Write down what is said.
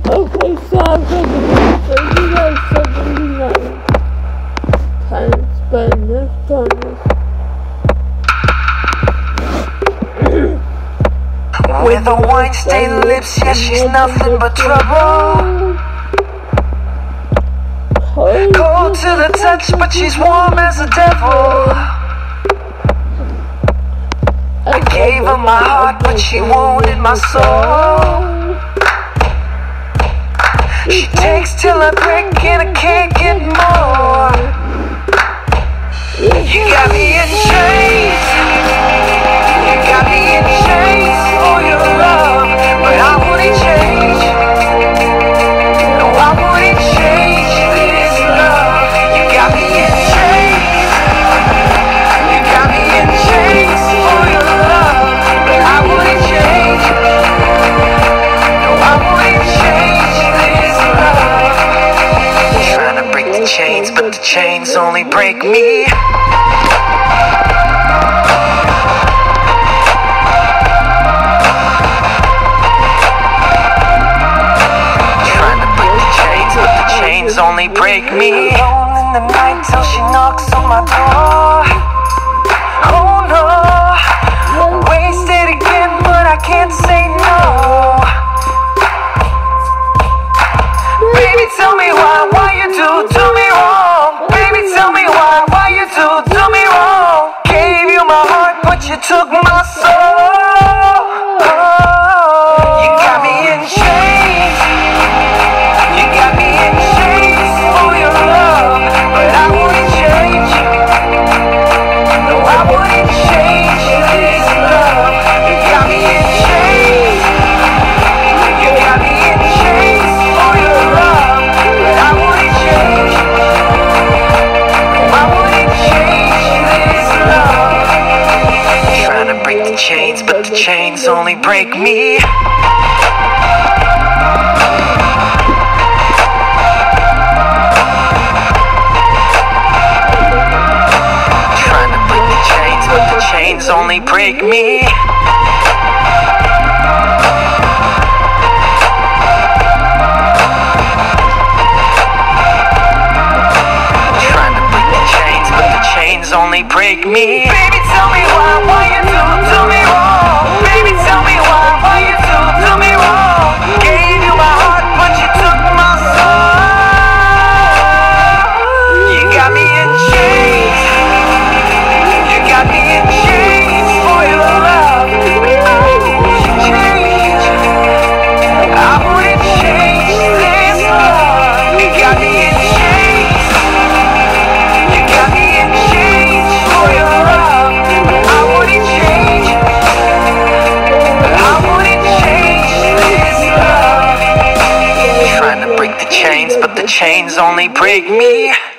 Okay, so I'm going to do 79 times by Nick Jonas. With her wine-stained lips, yeah, she's nothing but trouble. Cold to the touch, but she's warm as a devil. I gave her my heart, but she wanted my soul. She takes till I break and I can't get more. You got me in chains. You got me in chains for your love, but I wouldn't change. No, I wouldn't change this love. You got me in chains. You got me in chains for your love, but I wouldn't change. No, I wouldn't change this love. Trying to break the chains, but the chains only break me. Only break me. Alone in the night till she knocks on my door. Oh no, wasted again, but I can't say no. Baby, tell me why you do me wrong. Baby, tell me why you do me wrong. Gave you my heart, but you took my soul. You got me in chains. You got me in chains for your love, but I wouldn't change. No, I wouldn't change this love. You got me in chains. You got me in chains for your love, but I wouldn't change. No, I wouldn't change this love. Trying to break the chains, but the chains only break me. Chains only break me. Trying to break the chains, but the chains only break me. Baby, tell me why you do me wrong. Baby, tell me why you do me wrong. Gave you my heart, but you took my soul. You got me in chains. You got me in chains for your love. I wouldn't change. I wouldn't change this love. You got me in chains. You got me in chains for your love. I wouldn't change. I wouldn't change this love. Trying to break the chains, but the chains only break me.